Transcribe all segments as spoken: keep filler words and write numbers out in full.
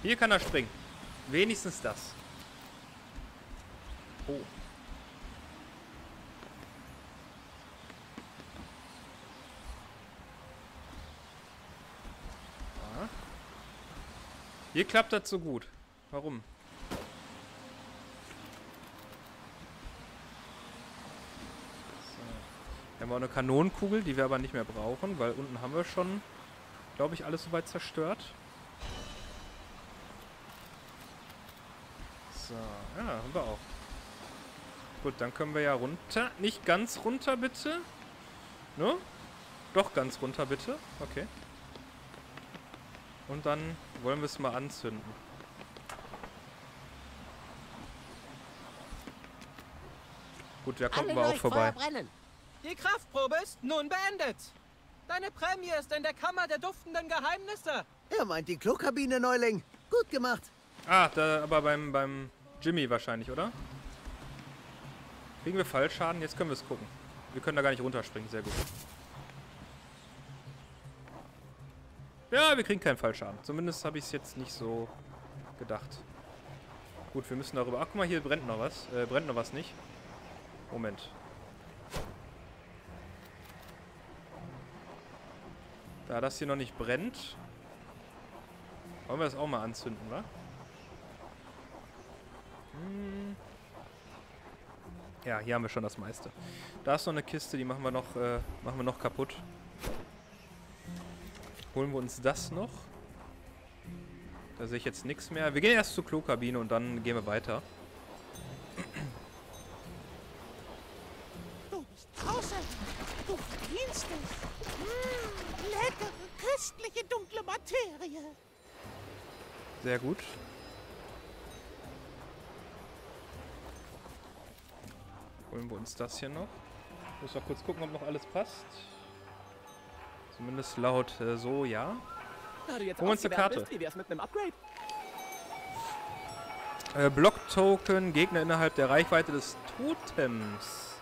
Hier kann er springen. Wenigstens das. Oh. Ja. Hier klappt das so gut. Warum? Wir haben auch eine Kanonenkugel, die wir aber nicht mehr brauchen, weil unten haben wir schon, glaube ich, alles soweit zerstört. So, ja, haben wir auch. Gut, dann können wir ja runter. Nicht ganz runter, bitte. Ne? Doch ganz runter, bitte. Okay. Und dann wollen wir es mal anzünden. Gut, da kommen wir auch vorbei. Brennen. Die Kraftprobe ist nun beendet. Deine Prämie ist in der Kammer der duftenden Geheimnisse. Er meint die Klokabine, Neuling. Gut gemacht. Ah, da aber beim, beim Jimmy wahrscheinlich, oder? Kriegen wir Fallschaden? Jetzt können wir es gucken. Wir können da gar nicht runterspringen. Sehr gut. Ja, wir kriegen keinen Fallschaden. Zumindest habe ich es jetzt nicht so gedacht. Gut, wir müssen darüber... Ach, guck mal, hier brennt noch was. Äh, brennt noch was nicht. Moment. Da das hier noch nicht brennt, wollen wir das auch mal anzünden, wa? Hm. Ja, hier haben wir schon das meiste. Da ist noch eine Kiste, die machen wir noch, äh, machen wir noch kaputt. Holen wir uns das noch. Da sehe ich jetzt nichts mehr. Wir gehen erst zur Klokabine und dann gehen wir weiter. Du bist draußen. Du verdienst es. Mmh, leckere, köstliche, dunkle Materie. Sehr gut. Holen wir uns das hier noch. Muss mal kurz gucken, ob noch alles passt. Zumindest laut äh, so, ja. Da du jetzt Holen wir uns eine Karte. bist, wie wär's mit einem Upgrade? Äh, Block-Token, Gegner innerhalb der Reichweite des Totems.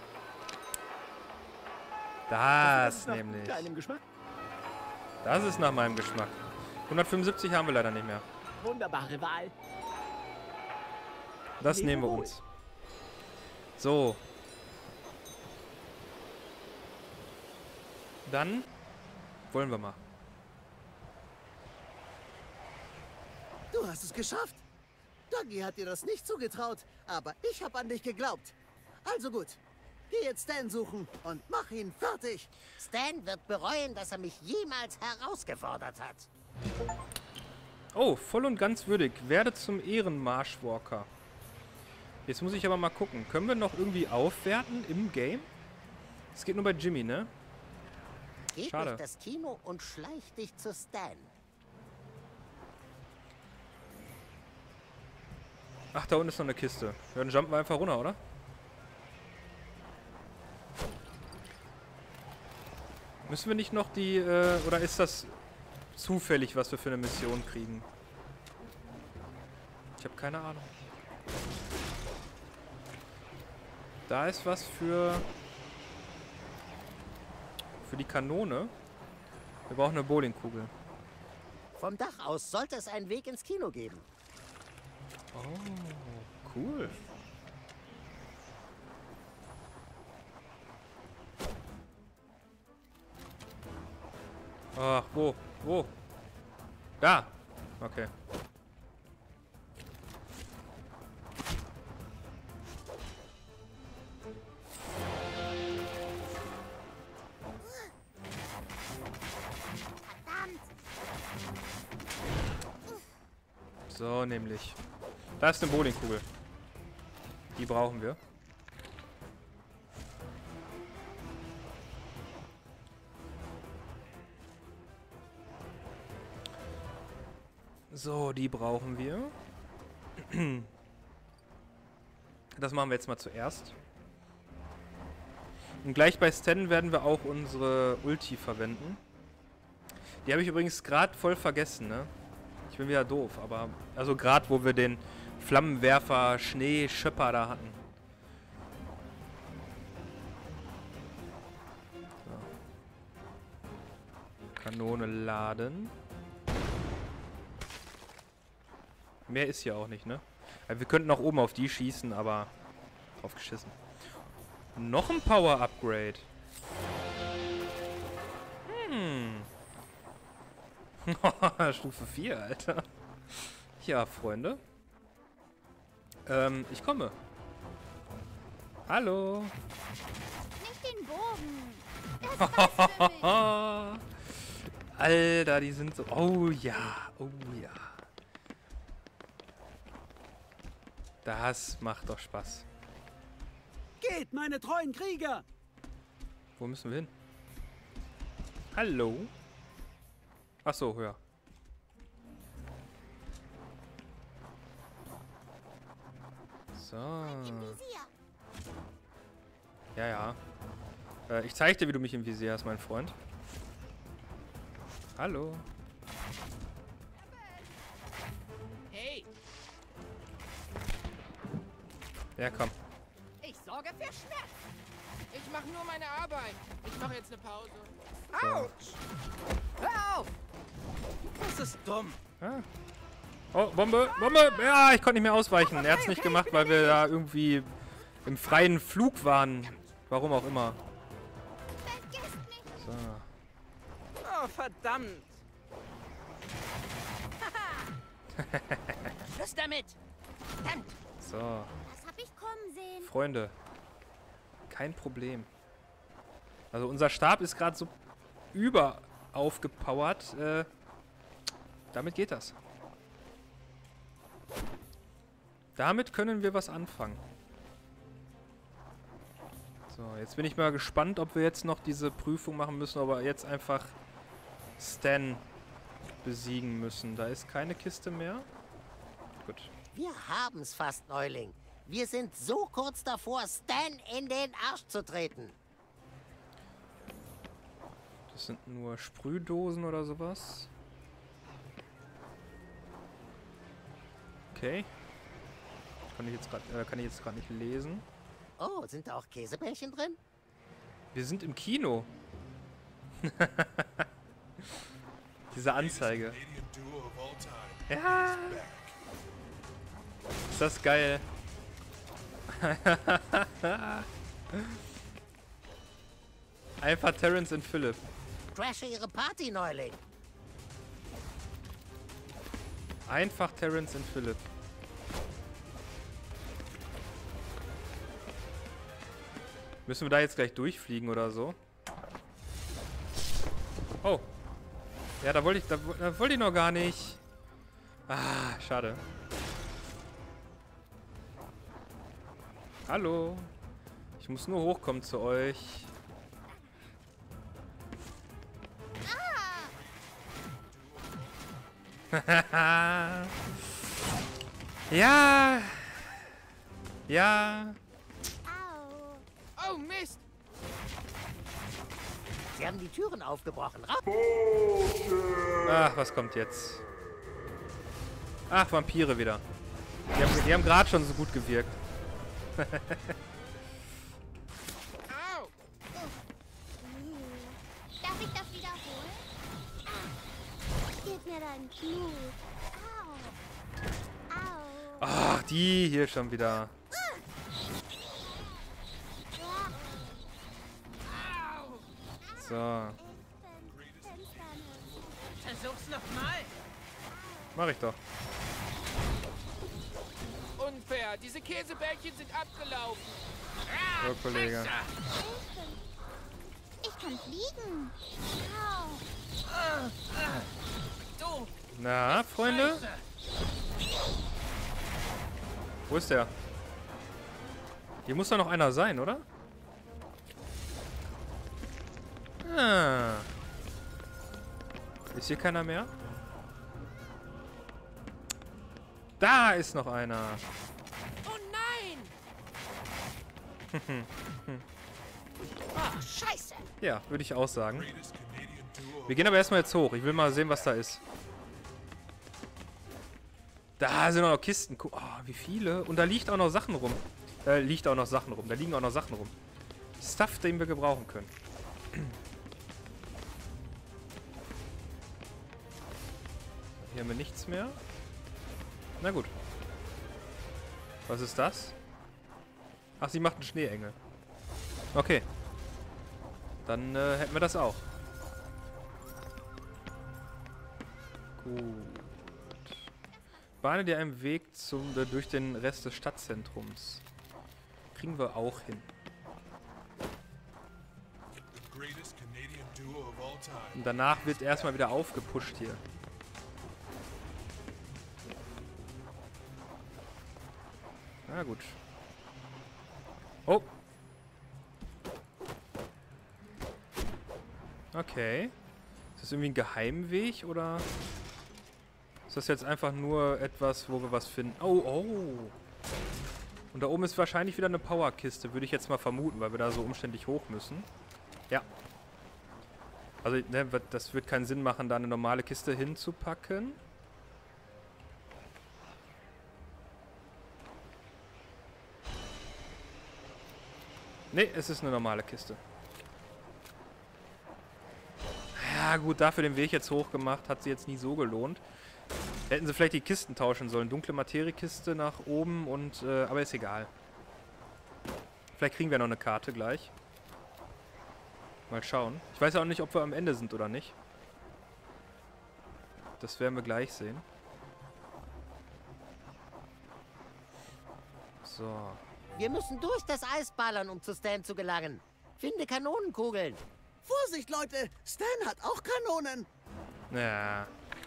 Das, ist nach nämlich. deinem Geschmack. Das ist nach meinem Geschmack. hundertfünfundsiebzig haben wir leider nicht mehr. Wunderbare Wahl. Das Lebe nehmen wir wohl. uns. So. Dann wollen wir mal. Du hast es geschafft. Doggy hat dir das nicht zugetraut, aber ich habe an dich geglaubt. Also gut. Geh jetzt Stan suchen und mach ihn fertig. Stan wird bereuen, dass er mich jemals herausgefordert hat. Oh, voll und ganz würdig. Werde zum Ehrenmarschwalker. Jetzt muss ich aber mal gucken. Können wir noch irgendwie aufwerten im Game? Es geht nur bei Jimmy, ne? Geh Schade. durch das Kino und schleich dich zu Stan. Ach, da unten ist noch eine Kiste. Ja, dann jumpen wir einfach runter, oder? Müssen wir nicht noch die, äh, oder ist das zufällig, was wir für eine Mission kriegen? Ich habe keine Ahnung. Da ist was für... Für die Kanone. Wir brauchen eine Bowlingkugel. Vom Dach aus sollte es einen Weg ins Kino geben. Oh, cool. Ach, wo? Wo? Da! Okay. So, nämlich. Da ist eine Bowlingkugel. Die brauchen wir. So, die brauchen wir. Das machen wir jetzt mal zuerst. Und gleich bei Stan werden wir auch unsere Ulti verwenden. Die habe ich übrigens gerade voll vergessen, ne? Ich bin wieder doof, aber... Also gerade, wo wir den Flammenwerfer Schneeschöpper da hatten. So. Kanone laden. Mehr ist hier auch nicht, ne? Also wir könnten auch oben auf die schießen, aber drauf geschissen. Noch ein Power-Upgrade. Hm. Stufe vier, Alter. Ja, Freunde. Ähm, ich komme. Hallo. Nicht den Bogen. Das passt für mich. Alter, die sind so... Oh ja, oh ja. Das macht doch Spaß. Geht, meine treuen Krieger! Wo müssen wir hin? Hallo? Ach so, ja. So. Im Visier. Ja, ja. Äh, ich zeig dir, wie du mich im Visier hast, mein Freund. Hallo. Hey, Ja, komm. ich sorge für Schmerz. Ich mache nur meine Arbeit. Ich mache jetzt eine Pause. So. Autsch! Hör auf! Das ist dumm. Ah. Oh, Bombe, Bombe! Ja, ich konnte nicht mehr ausweichen. Er hat's nicht gemacht, weil wir da irgendwie im freien Flug waren. Warum auch immer. Vergesst mich. So. Oh, verdammt. Schluss damit! Verdammt! So. Das hab ich kommen sehen. Freunde. Kein Problem. Also unser Stab ist gerade so über aufgepowert. Äh, damit geht das. Damit können wir was anfangen. So, jetzt bin ich mal gespannt, ob wir jetzt noch diese Prüfung machen müssen, aber jetzt einfach Stan besiegen müssen. Da ist keine Kiste mehr. Gut. Wir haben's fast, Neuling. Wir sind so kurz davor, Stan in den Arsch zu treten. Das sind nur Sprühdosen oder sowas. Okay. Kann ich jetzt gerade äh, kann ich jetzt gerade nicht lesen. Oh, sind da auch Käsebällchen drin? Wir sind im Kino. Diese Anzeige. Ja. Ist das geil. Einfach Terrence und Philip. Crashe ihre Party, Neuling. Einfach Terrence und Philip. Müssen wir da jetzt gleich durchfliegen oder so? Oh. Ja, da wollte ich, da, da wollte ich noch gar nicht. Ah, schade. Hallo. Ich muss nur hochkommen zu euch. Ja. Ja. Au. Oh, Mist! Sie haben die Türen aufgebrochen. Ra Ach, was kommt jetzt? Ach, Vampire wieder. Die haben, die haben gerade schon so gut gewirkt. Au! Darf ich das wiederholen? Ah. Gib mir dein Blut. Au. Au. Ach, die hier schon wieder. Au! So, Ich bin Finsternis. Versuch's nochmal! mach ich doch. Unfair! Diese Käsebällchen sind abgelaufen! So, Kollege. Scheiße. Ich kann fliegen. Au. Du! Na, Freunde? Scheiße. Wo ist der? Hier muss doch noch einer sein, oder? Ah. Ist hier keiner mehr? Da ist noch einer. Oh nein! Oh, scheiße! Ja, würde ich auch sagen. Wir gehen aber erstmal jetzt hoch. Ich will mal sehen, was da ist. Da sind auch noch Kisten. Guck, oh, wie viele. Und da liegt auch noch Sachen rum. Da liegt auch noch Sachen rum. Da liegen auch noch Sachen rum. Stuff, den wir gebrauchen können. Hier haben wir nichts mehr. Na gut. Was ist das? Ach, sie macht einen Schneeengel. Okay. Dann äh, hätten wir das auch. Gut. Bahne dir einen Weg zum, äh, durch den Rest des Stadtzentrums. Kriegen wir auch hin. Und danach wird erstmal wieder aufgepusht hier. Na gut. Oh. Okay. Ist das irgendwie ein Geheimweg oder ist das jetzt einfach nur etwas, wo wir was finden? Oh, oh. Und da oben ist wahrscheinlich wieder eine Powerkiste, würde ich jetzt mal vermuten, weil wir da so umständlich hoch müssen. Ja. Also, ne, das wird keinen Sinn machen, da eine normale Kiste hinzupacken. Ne, es ist eine normale Kiste. Ja gut, dafür den Weg jetzt hoch gemacht, hat sie jetzt nie so gelohnt. Hätten sie vielleicht die Kisten tauschen sollen. Dunkle Materiekiste nach oben und, äh, aber ist egal. Vielleicht kriegen wir noch eine Karte gleich. Mal schauen. Ich weiß auch nicht, ob wir am Ende sind oder nicht. Das werden wir gleich sehen. So. Wir müssen durch das Eis ballern, um zu Stan zu gelangen. Finde Kanonenkugeln. Vorsicht, Leute! Stan hat auch Kanonen. Ja.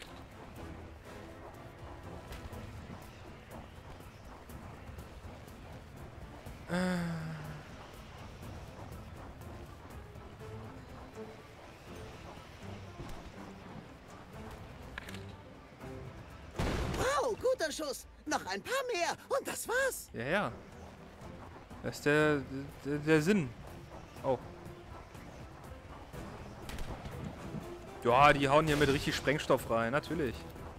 Wow, guter Schuss. Noch ein paar mehr und das war's. Ja, ja. Das ist der, der, der Sinn. Oh. Ja, die hauen hier mit richtig Sprengstoff rein, natürlich.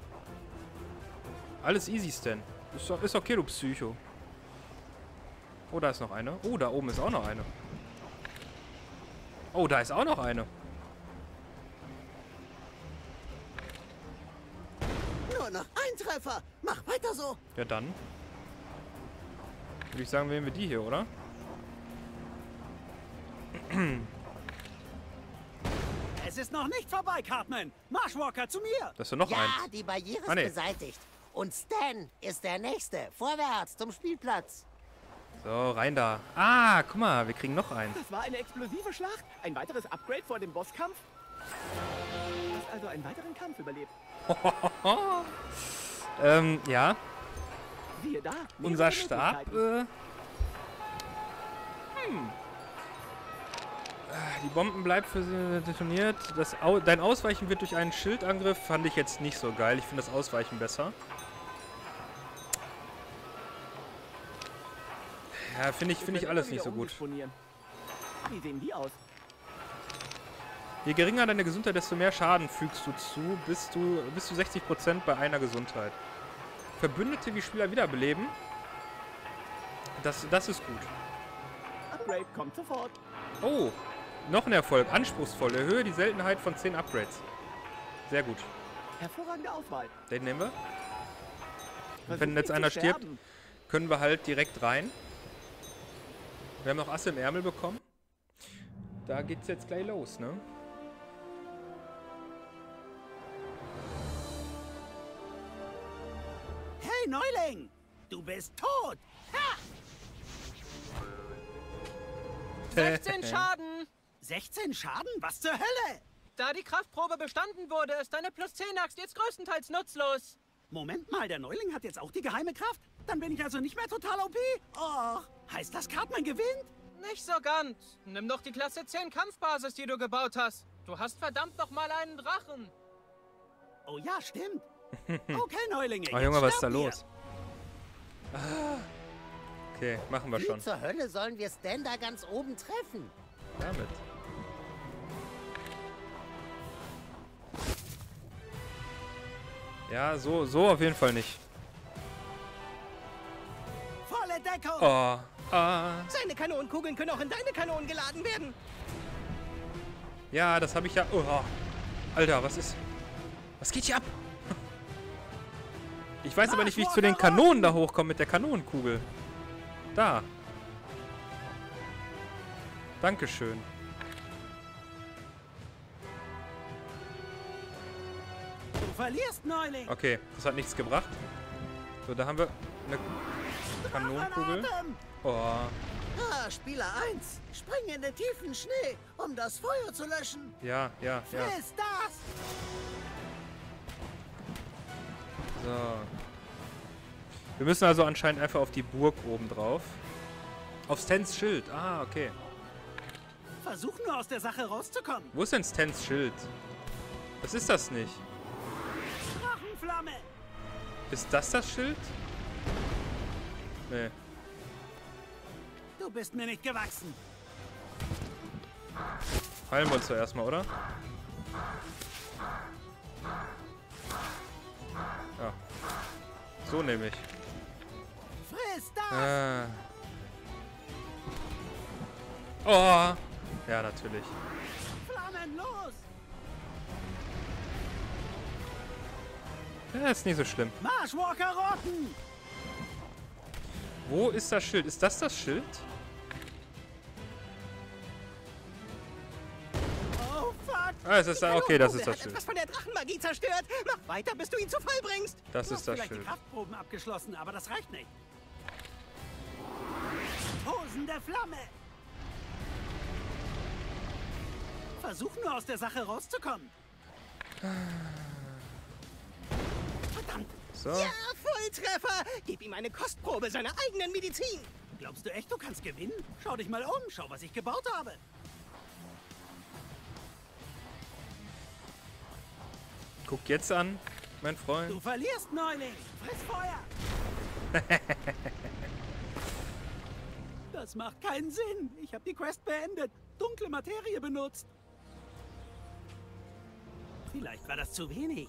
Alles easy, Stan. Ist, ist okay, du Psycho. Oh, da ist noch eine. Oh, da oben ist auch noch eine. Oh, da ist auch noch eine. Nur noch ein Treffer. Mach weiter so. Ja, dann. Würde ich sagen, wählen wir die hier, oder? Es ist noch nicht vorbei, Cartman. Marshwalker, zu mir. Das ist ja noch Ja, eins. die Barriere ist Ah, nee. beseitigt. Und Stan ist der Nächste. Vorwärts zum Spielplatz. So, rein da. Ah, guck mal, wir kriegen noch einen. Das war eine explosive Schlacht. Ein weiteres Upgrade vor dem Bosskampf. Du hast also einen weiteren Kampf überlebt. ähm, ja. Siehe da. Unser mehrere Stab. Möglichkeiten. Äh, hm. Die Bomben bleibt für sie detoniert. Das Au Dein Ausweichen wird durch einen Schildangriff. Fand ich jetzt nicht so geil. Ich finde das Ausweichen besser. Ja, finde ich, find ich alles nicht so gut. Wie sehen die aus? Je geringer deine Gesundheit, desto mehr Schaden fügst du zu. Bis du bis zu sechzig Prozent bei einer Gesundheit. Verbündete wie Spieler wiederbeleben. Das, das ist gut. Upgrade kommt sofort. Oh, noch ein Erfolg. Anspruchsvoll. Erhöhe die Seltenheit von zehn Upgrades. Sehr gut. Hervorragende Auswahl. Den nehmen wir. Versuch Wenn jetzt nicht einer zu stirbt, sterben. können wir halt direkt rein. Wir haben noch Asse im Ärmel bekommen. Da geht's jetzt gleich los, ne? Hey, Neuling. Du bist tot. sechzehn Schaden. sechzehn Schaden? Was zur Hölle? Da die Kraftprobe bestanden wurde, ist deine Plus zehn Axt jetzt größtenteils nutzlos. Moment mal, der Neuling hat jetzt auch die geheime Kraft? Dann bin ich also nicht mehr total O P? Oh, heißt das, Cartman gewinnt? Nicht so ganz. Nimm doch die Klasse zehn Kampfbasis, die du gebaut hast. Du hast verdammt noch mal einen Drachen. Oh ja, stimmt. Okay, Neulinge. Oh jetzt Junge, was ist da sterben wir. los? Ah. Okay, machen wir Wie schon. zur Hölle sollen wir Stan da ganz oben treffen? Damit. Ja, so, so auf jeden Fall nicht. Volle Deckung. Oh. Ah. Seine Kanonenkugeln können auch in deine Kanonen geladen werden. Ja, das habe ich ja... Oh. Alter, was ist... Was geht hier ab? Ich weiß aber nicht, wie ich zu den Kanonen da hochkomme mit der Kanonenkugel. Da. Dankeschön. Du verlierst, Neuling. Okay, das hat nichts gebracht. So, da haben wir eine Kanonenkugel. Drachenatem. Oh. Ah, Spieler eins, spring in den tiefen Schnee, um das Feuer zu löschen. Ja, ja, ja. Friss das. So. Wir müssen also anscheinend einfach auf die Burg oben drauf. Auf Stans Schild. Ah, okay. Versuch nur aus der Sache rauszukommen. Wo ist denn Stans Schild? Was ist das nicht? Drachenflamme. Ist das das Schild? Nee. Du bist mir nicht gewachsen. Heilen wir uns zuerst mal, oder? Ja. So nehme ich. Friss das. Ah. Oh. Ja, natürlich. Flammen los. Ja, ist nicht so schlimm. Marshwalker roten. Wo ist das Schild? Ist das das Schild? Oh, fuck. Ah, es ist da. Okay, das ist Der das hat Schild. etwas von der Drachenmagie zerstört. Mach weiter, bis du ihn zu Fall bringst. Das Du ist hast das vielleicht die Schild. Kraftproben abgeschlossen, aber das reicht nicht. Tosende Flamme. Versuch nur aus der Sache rauszukommen. Verdammt. So. Ja, Volltreffer. Gib ihm eine Kostprobe seiner eigenen Medizin. Glaubst du echt, du kannst gewinnen? Schau dich mal um. Schau, was ich gebaut habe. Guck jetzt an, mein Freund. Du verlierst, Neuling. Friss Feuer. Das macht keinen Sinn. Ich habe die Quest beendet. Dunkle Materie benutzt. Vielleicht war das zu wenig.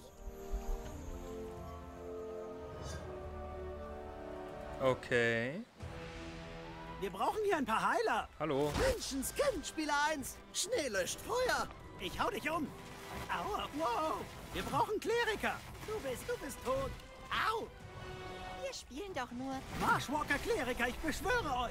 Okay. Wir brauchen hier ein paar Heiler. Hallo. Menschenskind, Spieler eins, Schnee löscht Feuer. Ich hau dich um. Aua, wow. Wir brauchen Kleriker. Du bist, du bist tot. Au. Wir spielen doch nur. Marshwalker Kleriker, ich beschwöre euch.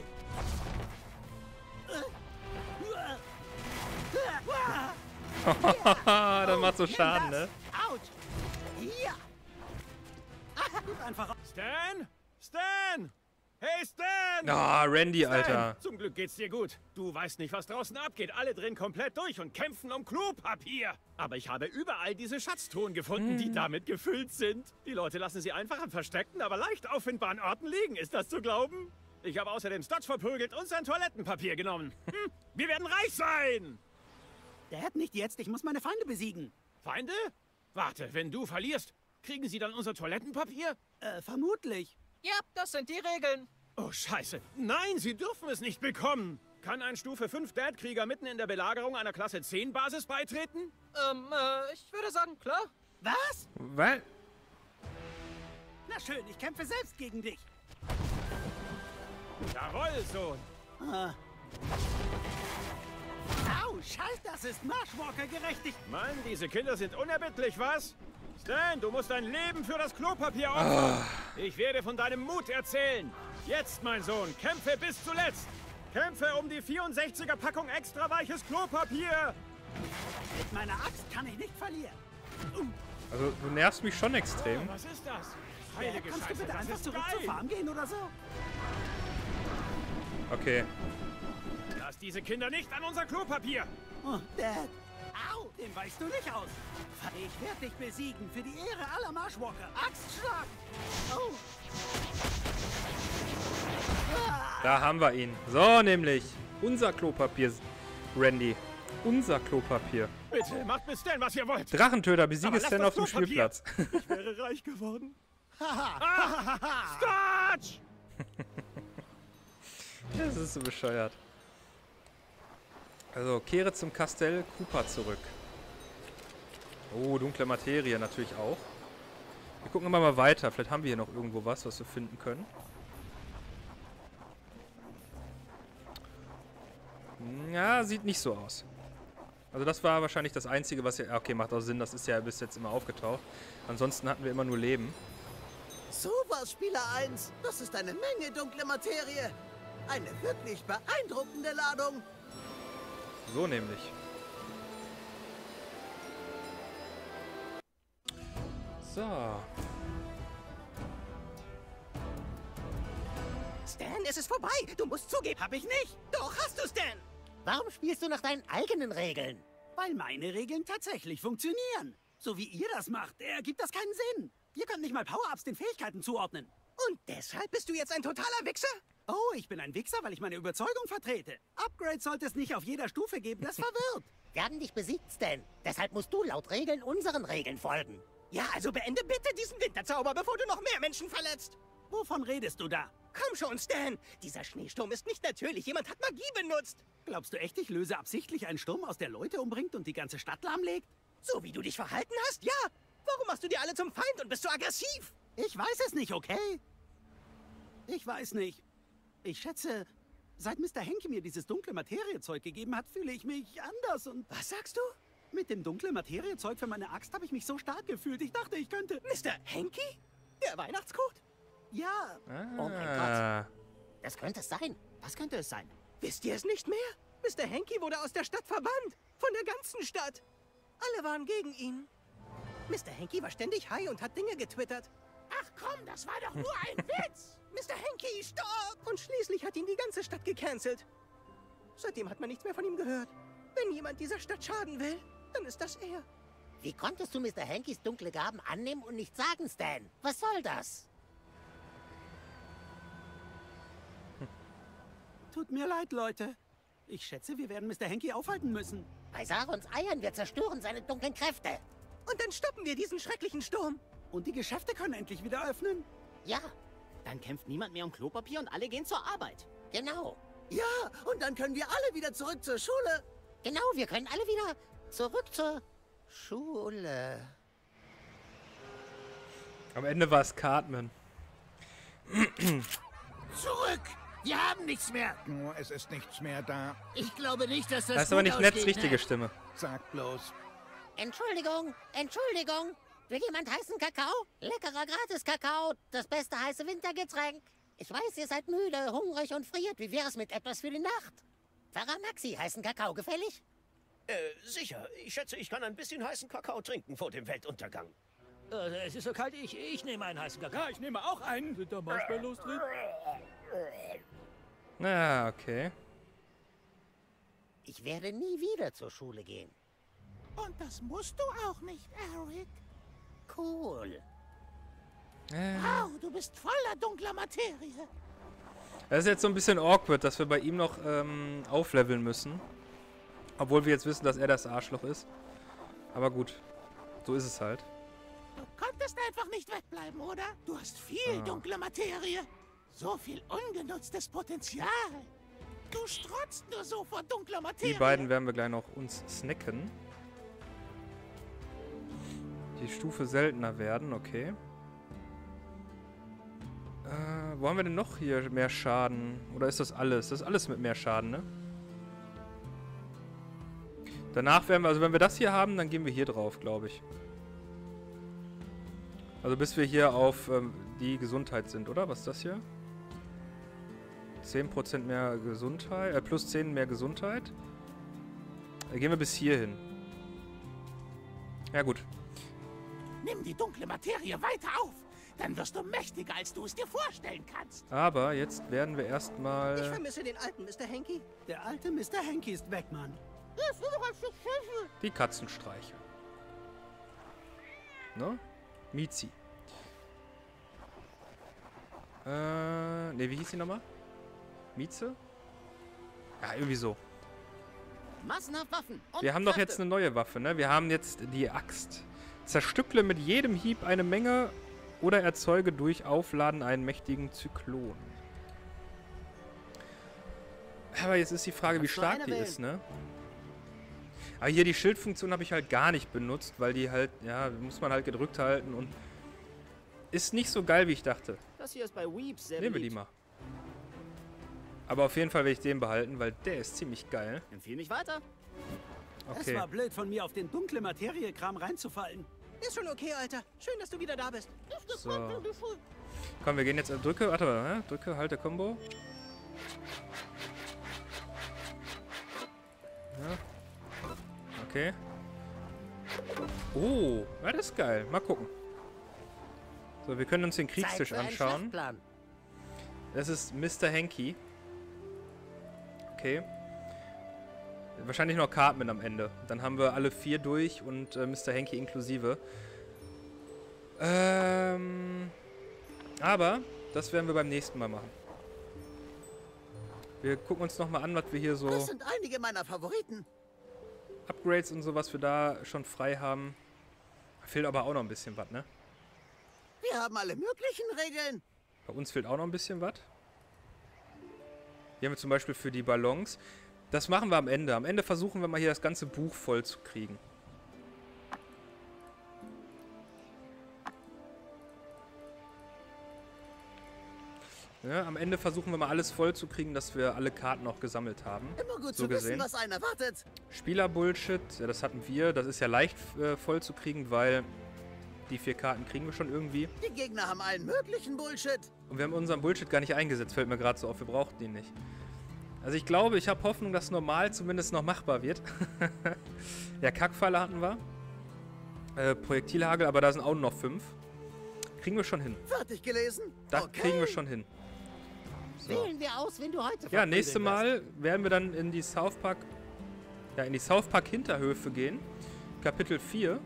Das macht so Nimm Schaden, das. ne? Autsch. Ja. Gib einfach auf. Stan? Stan! Hey, Stan! Ah, Randy, Stan! Alter. Zum Glück geht's dir gut. Du weißt nicht, was draußen abgeht. Alle drehen komplett durch und kämpfen um Klopapier. Aber ich habe überall diese Schatztruhen gefunden, die damit gefüllt sind. Die Leute lassen sie einfach an versteckten, aber leicht auffindbaren Orten liegen. Ist das zu glauben? Ich habe außerdem Stotch verprügelt und sein Toilettenpapier genommen. Hm, wir werden reich sein! Dad, nicht jetzt. Ich muss meine Feinde besiegen. Feinde? Warte, wenn du verlierst, kriegen sie dann unser Toilettenpapier? Äh, vermutlich. Ja, das sind die Regeln. Oh, scheiße. Nein, sie dürfen es nicht bekommen. Kann ein Stufe fünf Dad-Krieger mitten in der Belagerung einer Klasse zehn Basis beitreten? Ähm, äh, ich würde sagen, klar. Was? Was? Na schön, ich kämpfe selbst gegen dich. Jawohl, Sohn. Ah. Au, scheiße, das ist Marshwalker-gerechtig. Mann, diese Kinder sind unerbittlich, was? Stan, du musst dein Leben für das Klopapier opfern. Ich werde von deinem Mut erzählen. Jetzt, mein Sohn, kämpfe bis zuletzt. Kämpfe um die vierundsechziger Packung extra weiches Klopapier. Mit meiner Axt kann ich nicht verlieren. Also, du nervst mich schon extrem. Was ist das? Äh, Heilige kannst du Scheiße, bitte das einfach ist zurück zur geil. Farm gehen oder so? Okay. Lass diese Kinder nicht an unser Klopapier. Oh, Dad. Au, den weichst du nicht aus. Ich werde dich besiegen für die Ehre aller Marshwalker. Axtschlag. Oh. Da haben wir ihn. So, nämlich. Unser Klopapier, Randy. Unser Klopapier. Bitte, macht mit Stan, was ihr wollt. Drachentöter, besiege Aber lass Stan das auf dem Klopapier. Spielplatz. Ich wäre reich geworden. Stotch! Das ist so bescheuert. Also, kehre zum Kastell Cooper zurück. Oh, dunkle Materie natürlich auch. Wir gucken immer mal weiter. Vielleicht haben wir hier noch irgendwo was, was wir finden können. Ja, sieht nicht so aus. Also das war wahrscheinlich das Einzige, was hier... Okay, macht auch Sinn. Das ist ja bis jetzt immer aufgetaucht. Ansonsten hatten wir immer nur Leben. Sowas, Spieler eins. Das ist eine Menge dunkle Materie. Eine wirklich beeindruckende Ladung. So nämlich. So. Stan, es ist vorbei. Du musst zugeben. Hab ich nicht. Doch, hast du, Stan. Warum spielst du nach deinen eigenen Regeln? Weil meine Regeln tatsächlich funktionieren. So wie ihr das macht, ergibt das keinen Sinn. Ihr könnt nicht mal Power-Ups den Fähigkeiten zuordnen. Und deshalb bist du jetzt ein totaler Wichser? Oh, ich bin ein Wichser, weil ich meine Überzeugung vertrete. Upgrades sollte es nicht auf jeder Stufe geben, das verwirrt. Wir haben dich besiegt, Stan. Deshalb musst du laut Regeln unseren Regeln folgen. Ja, also beende bitte diesen Winterzauber, bevor du noch mehr Menschen verletzt. Wovon redest du da? Komm schon, Stan. Dieser Schneesturm ist nicht natürlich. Jemand hat Magie benutzt. Glaubst du echt, ich löse absichtlich einen Sturm aus, der Leute umbringt und die ganze Stadt lahmlegt? So wie du dich verhalten hast, ja. Warum machst du dir alle zum Feind und bist so aggressiv? Ich weiß es nicht, okay? Ich weiß nicht. Ich schätze, seit Mister Henke mir dieses dunkle Materiezeug gegeben hat, fühle ich mich anders und... Was sagst du? Mit dem dunklen Materiezeug für meine Axt habe ich mich so stark gefühlt. Ich dachte, ich könnte... Mister Henke? Der Weihnachtskoch? Ja. Ah. Oh mein Gott. Das könnte es sein. Was könnte es sein? Wisst ihr es nicht mehr? Mister Henke wurde aus der Stadt verbannt. Von der ganzen Stadt. Alle waren gegen ihn. Mister Henke war ständig high und hat Dinge getwittert. Ach komm, das war doch nur ein Witz. Mister Henke, stopp! Und schließlich hat ihn die ganze Stadt gecancelt. Seitdem hat man nichts mehr von ihm gehört. Wenn jemand dieser Stadt schaden will, dann ist das er. Wie konntest du Mister Henkes dunkle Gaben annehmen und nicht sagen, Stan? Was soll das? Tut mir leid, Leute. Ich schätze, wir werden Mister Henke aufhalten müssen. Bei Sarons Eiern, wir zerstören seine dunklen Kräfte. Und dann stoppen wir diesen schrecklichen Sturm. Und die Geschäfte können endlich wieder öffnen. Ja, Dann kämpft niemand mehr um Klopapier und alle gehen zur Arbeit. genau. Ja, und dann können wir alle wieder zurück zur Schule. Genau, wir können alle wieder zurück zur Schule. Am Ende war es Cartman. Zurück! Wir haben nichts mehr. Oh, es ist nichts mehr da. Ich glaube nicht, dass das Das ist aber gut nicht Neds ausgeht, richtige Ned. Stimme. Sag bloß. Entschuldigung, Entschuldigung. Will jemand heißen Kakao? Leckerer Gratis-Kakao. Das beste heiße Wintergetränk. Ich weiß, ihr seid müde, hungrig und friert. Wie wäre es mit etwas für die Nacht? Pfarrer Maxi, heißen Kakao gefällig? Äh, sicher. Ich schätze, ich kann ein bisschen heißen Kakao trinken vor dem Weltuntergang. Äh, es ist so kalt, ich, ich nehme einen heißen Kakao. Ja, ich nehme auch einen. Sind da Marshmallows drin? Na, okay. Ich werde nie wieder zur Schule gehen. Und das musst du auch nicht, Eric. Cool. Äh. Wow, du bist voller dunkler Materie. Das ist jetzt so ein bisschen awkward, dass wir bei ihm noch ähm, aufleveln müssen. Obwohl wir jetzt wissen, dass er das Arschloch ist. Aber gut, so ist es halt. Du konntest einfach nicht wegbleiben, oder? Du hast viel Ah. dunkle Materie. So viel ungenutztes Potenzial. Du strotzt nur so vor dunkler Materie. Die beiden werden wir gleich noch uns snacken. Die Stufe seltener werden, okay. Äh, wo haben wir denn noch hier mehr Schaden? Oder ist das alles? Das ist alles mit mehr Schaden, ne? Danach werden wir, also wenn wir das hier haben, dann gehen wir hier drauf, glaube ich. Also bis wir hier auf ähm, die Gesundheit sind, oder? Was ist das hier? zehn Prozent mehr Gesundheit, äh, plus zehn mehr Gesundheit. Da gehen wir bis hier hin. Ja gut. Nimm die dunkle Materie weiter auf. Dann wirst du mächtiger, als du es dir vorstellen kannst. Aber jetzt werden wir Ich erstmal vermisse den alten Mister Henke. Der alte Mister Henke ist weg, Mann. die Katzen streicheln. Ne? Mizi. Äh, ne, wie hieß die nochmal? Mieze? Ja, irgendwie so. Massenhaft Waffen. Und Wir haben doch Kräfte. jetzt eine neue Waffe, ne? Wir haben jetzt die Axt. Zerstückle mit jedem Hieb eine Menge oder erzeuge durch Aufladen einen mächtigen Zyklon. Aber jetzt ist die Frage, wie Kannst du stark eine die wählen? ist, ne? Aber hier die Schildfunktion habe ich halt gar nicht benutzt, weil die halt, ja, muss man halt gedrückt halten und ist nicht so geil, wie ich dachte. Das hier ist bei Weeps sehr Nehmen wir die beliebt. mal. Aber auf jeden Fall werde ich den behalten, weil der ist ziemlich geil. Empfehl mich weiter. Es Okay. war blöd von mir, auf den dunkle Materie-Kram reinzufallen. Ist schon okay, Alter. Schön, dass du wieder da bist. So. Komm, wir gehen jetzt... Äh, drücke, warte mal, ne? Drücke, halte Combo. Ja. Okay. Oh, ja, das ist geil. Mal gucken. So, wir können uns den Kriegstisch anschauen. Das ist Mister Hanky. Okay. Wahrscheinlich noch Karten mit am Ende. Dann haben wir alle vier durch und äh, Mister Hanky inklusive. Ähm... Aber das werden wir beim nächsten Mal machen. Wir gucken uns nochmal an, was wir hier so... Das sind einige meiner Favoriten. Upgrades und so, was wir da schon frei haben. Fehlt aber auch noch ein bisschen was, ne? Wir haben alle möglichen Regeln. Bei uns fehlt auch noch ein bisschen was. Hier haben wir zum Beispiel für die Ballons. Das machen wir am Ende. Am Ende versuchen wir mal hier das ganze Buch voll zu kriegen. Ja, am Ende versuchen wir mal alles voll zu kriegen, dass wir alle Karten auch gesammelt haben. Immer gut so zu gesehen. wissen, was einen erwartet. Spieler-Bullshit, ja, das hatten wir. Das ist ja leicht äh, voll zu kriegen, weil die vier Karten kriegen wir schon irgendwie. Die Gegner haben allen möglichen Bullshit. Und wir haben unseren Bullshit gar nicht eingesetzt, fällt mir gerade so auf. Wir brauchten ihn nicht. Also ich glaube, ich habe Hoffnung, dass normal zumindest noch machbar wird. Ja, Kackpfeile hatten wir. Äh, Projektilhagel, aber da sind auch noch fünf. Kriegen wir schon hin. Fertig gelesen? Da Okay. kriegen wir schon hin. So. Wählen wir aus, wenn du heute Ja, nächstes Mal werden wir dann in die South Park, ja, in die South Park Hinterhöfe gehen. Kapitel vier.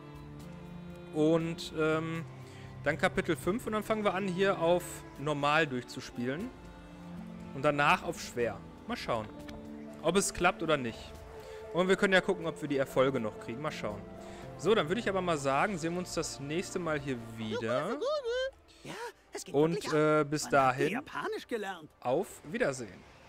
Und ähm, dann Kapitel fünf und dann fangen wir an, hier auf normal durchzuspielen. Und danach auf schwer. Mal schauen, ob es klappt oder nicht. Und wir können ja gucken, ob wir die Erfolge noch kriegen. Mal schauen. So, dann würde ich aber mal sagen, sehen wir uns das nächste Mal hier wieder. Ja, es geht Und wirklich ab. äh, bis Man hat dahin, Japanisch gelernt. auf Wiedersehen.